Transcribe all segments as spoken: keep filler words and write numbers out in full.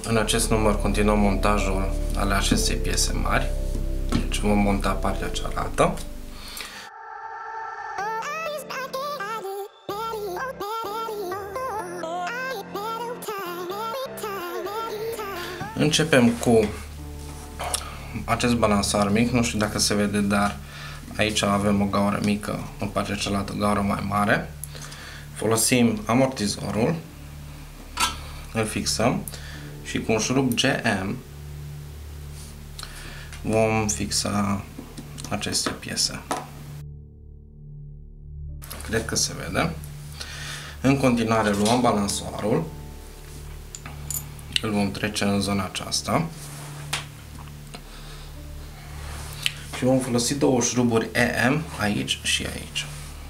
În acest număr continuăm montajul ale acestei piese mari. Deci vom monta partea cealaltă. Începem cu acest balansar mic, nu știu dacă se vede, dar aici avem o gaură mică, în partea cealaltă o gaură mai mare. Folosim amortizorul, îl fixăm și cu un șurub G M vom fixa aceste piese. Cred că se vede. În continuare luăm balansoarul, îl vom trece în zona aceasta și vom folosi două șuruburi E M aici și aici.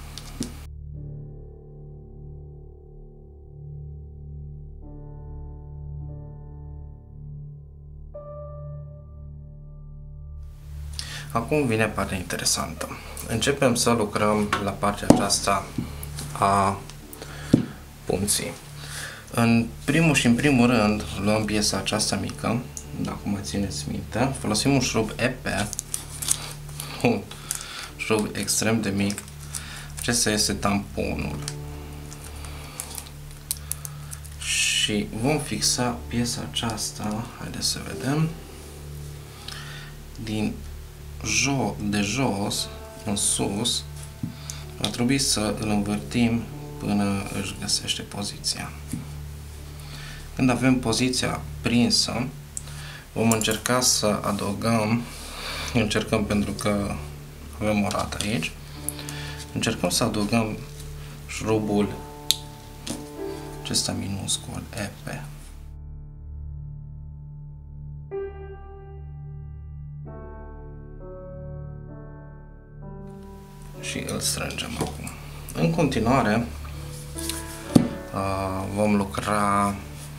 Acum vine partea interesantă. Începem să lucrăm la partea aceasta a punții. În primul și în primul rând luăm piesa aceasta mică, dacă mai țineți minte, folosim un șurub E P, un șurub extrem de mic. Acesta este tamponul. Și vom fixa piesa aceasta, haideți să vedem, din jo de jos în sus. Va trebui să îl învârtim până își găsește poziția. Când avem poziția prinsă, vom încerca să adăugăm, încercăm pentru că avem o rată aici, încercăm să adăugăm șurubul acesta minuscul E P. Și îl strângem acum. În continuare vom lucra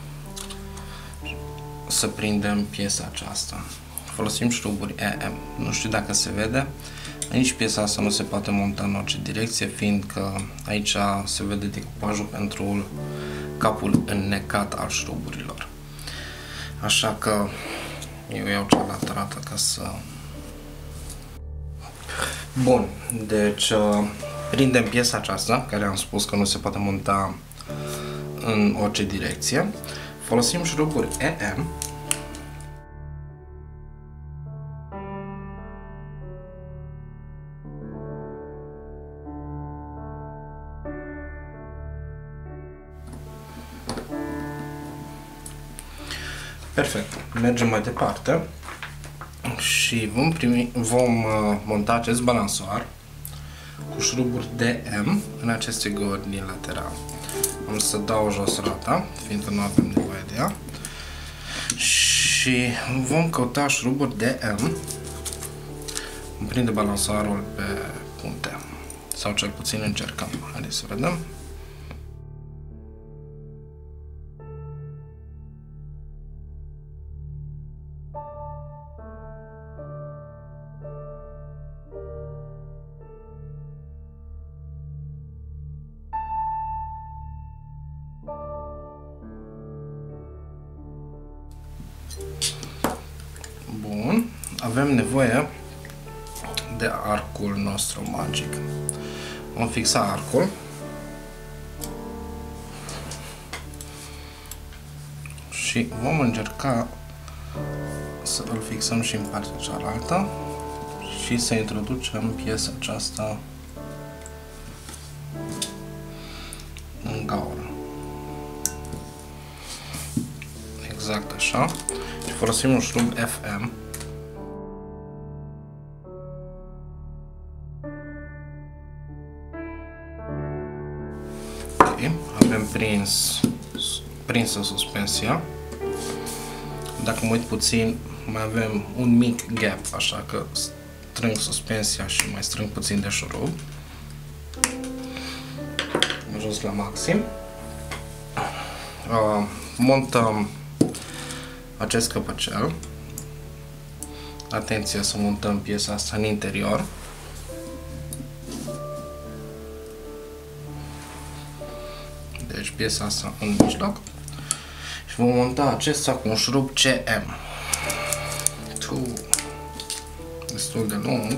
să prindem piesa aceasta. Folosim șuruburi E M. Nu știu dacă se vede. Aici piesa asta nu se poate monta în orice direcție, fiindcă aici se vede decupajul pentru capul înnecat al șuruburilor. Așa că eu iau cealaltă rată ca să... Bun, deci prindem piesa aceasta, care am spus că nu se poate monta în orice direcție. Folosim șuruburi E M. Perfect. Mergem mai departe și vom, primi, vom monta acest balansoar cu șuruburi D M în aceste găuri din lateral. Am să dau jos rata, fiindcă nu avem nevoie de ea. Și vom căuta șuruburi D M. Vom prinde balansoarul pe punte. Sau cel puțin încercăm. Haideți să vedem. Bun, avem nevoie de arcul nostru magic. Vom fixa arcul și vom încerca să îl fixăm și în partea cealaltă și să introducem piesa aceasta în gaură. Exact așa. Și folosim un șurub F M. Ok, avem prins, prinsă suspensia. Dacă mă uit puțin, mai avem un mic gap, așa că strâng suspensia și mai strâng puțin de șurub. Am ajuns la maxim. Uh, montăm acest căpăcel. Atenție să montăm piesa asta în interior. Deci piesa asta în mijloc. Și vom monta acesta cu un șurub C M. Tu, destul de lung.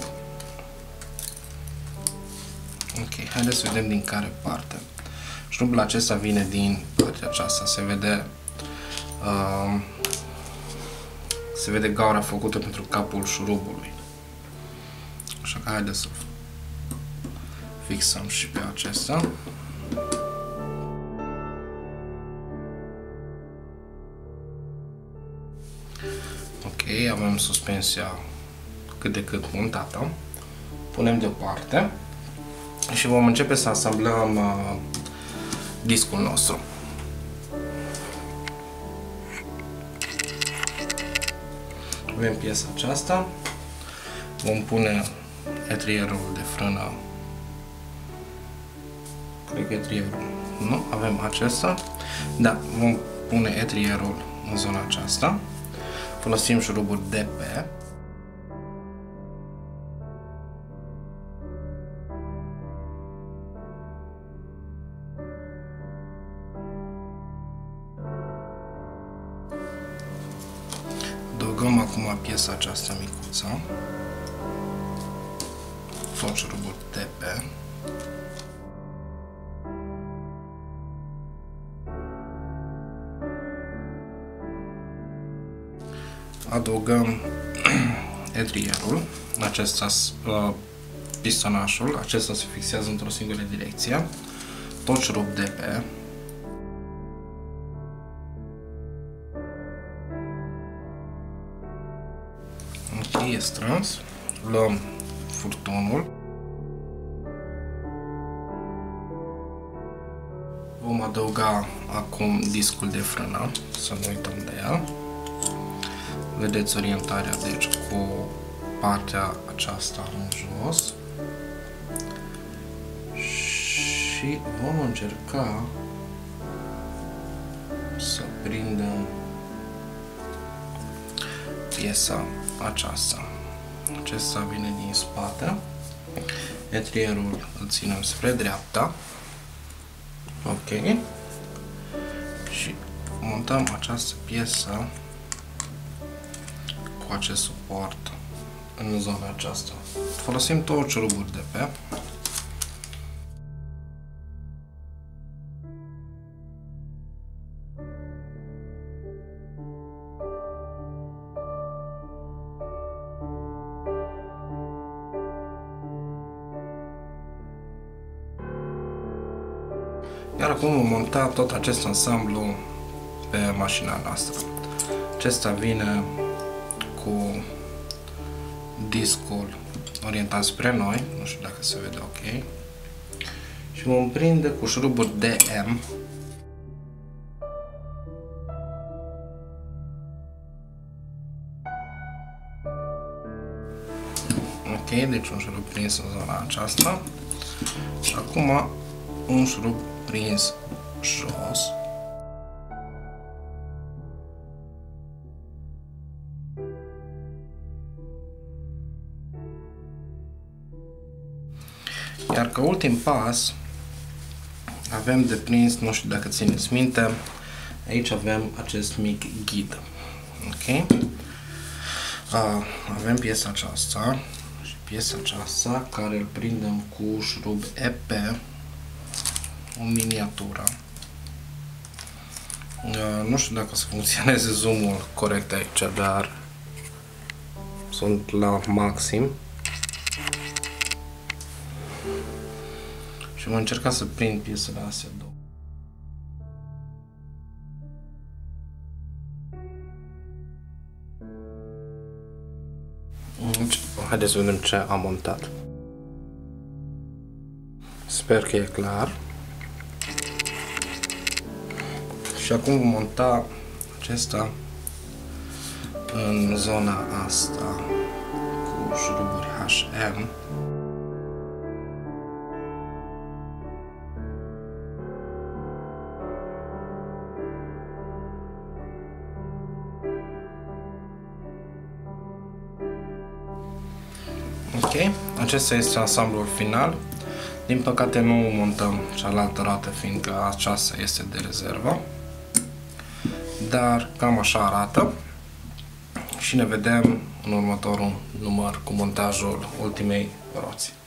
Ok, haideți să vedem din care parte. Șurubul acesta vine din partea aceasta, se vede uh, se vede gaura făcută pentru capul șurubului. Așa că haideți să fixăm și pe acesta. Ok, avem suspensia cât de cât montată. Punem deoparte și vom începe să asamblăm uh, discul nostru. Avem piesa aceasta, vom pune etrierul de frână, cred că etrierul, nu, avem acesta, da, vom pune etrierul în zona aceasta, folosim șurubul D P. Adăugăm acum piesa aceasta micuță, tot șurubul T P, adăugăm etrierul, acesta, pistonașul, acesta se fixează într-o singură direcție, tot șurub D P. Ok, e strâns. Luăm furtunul. Vom adăuga acum discul de frână, să nu uităm de el. Vedeți orientarea, deci cu partea aceasta în jos. Și vom încerca să prindem piesa aceasta. Acesta vine din spate. Etrierul îl ținem spre dreapta. Ok. Și montăm această piesă cu acest suport în zona aceasta. Folosim tot șuruburi de pe. Iar acum vom monta tot acest ansamblu pe mașina noastră. Acesta vine cu discul orientat spre noi, nu știu dacă se vede ok. Și vom prinde cu șurubul D M. Ok, deci un șurub prins în zona aceasta. Și acum un șurub prins jos. Iar ca ultim pas avem de prins, nu știu dacă țineți minte, aici avem acest mic ghid. Ok? Uh, avem piesa aceasta și piesa aceasta care îl prindem cu șurub E P, o miniatură. Uh, nu știu dacă o să funcționeze zoom-ul corect aici, dar sunt la maxim. Și vom încerca să prind piesele astea două. Deci, haideți să vedem ce am montat. Sper că e clar. Și acum vom monta acesta în zona asta cu șuruburi H M. Ok, acesta este ansamblul final. Din păcate nu montăm cealaltă roată fiindcă aceasta este de rezervă. dar cam așa arată și ne vedem în următorul număr cu montajul ultimei roți.